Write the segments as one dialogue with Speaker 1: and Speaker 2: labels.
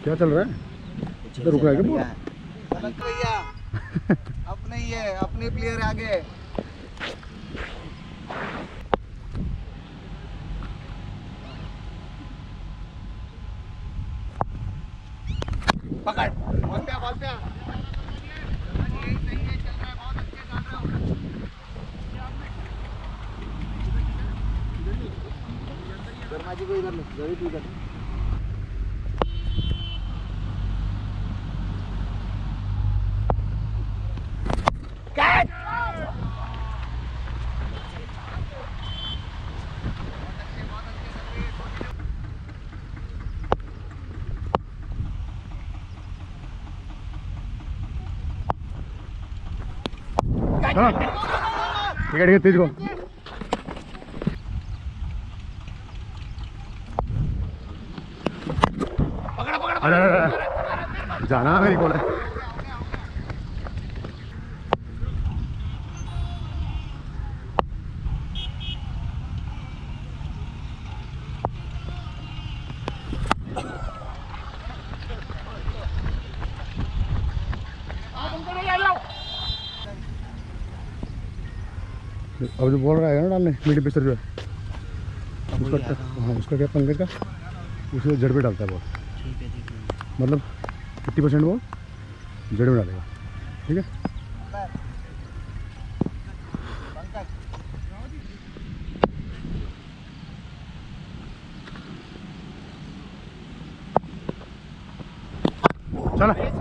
Speaker 1: क्या चल रहा है? तो रुक रहा है क्या?
Speaker 2: भैया अपने ही है, अपने प्लेयर आगे। पकड़ बॉल पे बॉल पे। शर्मा जी को इधर लो, जरूर इधर। कैच।
Speaker 1: ठीक है तेज को जाना मेरी को अब जो बोल रहा है ना डालने मीडियम पेसर जो है उसका, हाँ उसका क्या पंकज का उसको जड़ पे डालता है बॉल। मतलब 50% बॉल जड़ में डालेगा। ठीक है चला।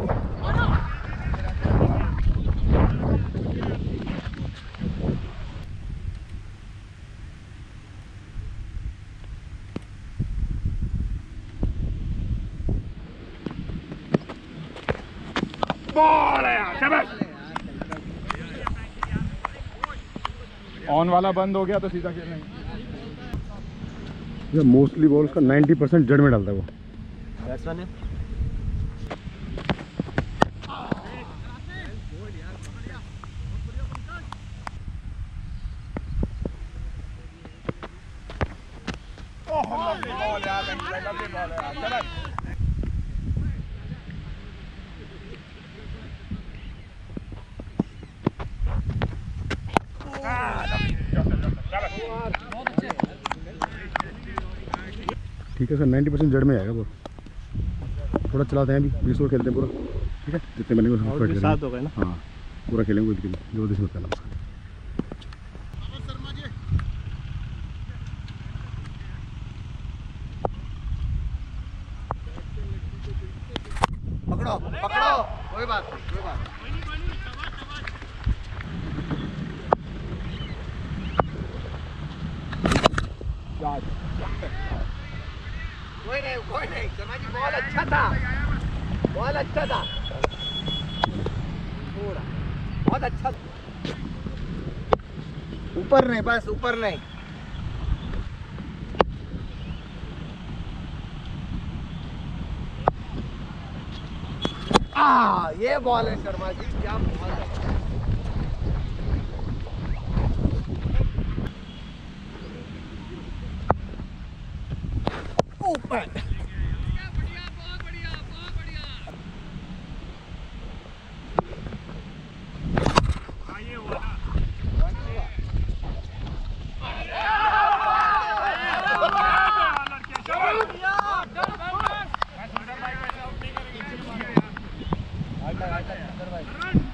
Speaker 3: ऑन वाला बंद हो गया तो सीधा खेलना।
Speaker 1: मोस्टली बॉल का 90% जड़ में डालता है वो। ठीक है सर 90% जड़ में आएगा वो। थोड़ा चलाते हैं अभी 20 ओवर खेलते हैं पूरा। ठीक है जितने बनेंगे ना। हाँ पूरा खेलेंगे जो दिस में करना उसका।
Speaker 2: पकड़ो पकड़ो, कोई बात नहीं कोई बात नहीं। कोई नहीं शर्मा जी, बॉल अच्छा था, बॉल अच्छा था, थोड़ा बहुत अच्छा। ऊपर नहीं, बस ऊपर नहीं। ये बॉल है शर्मा जी, क्या बॉल है। ऊपर भाई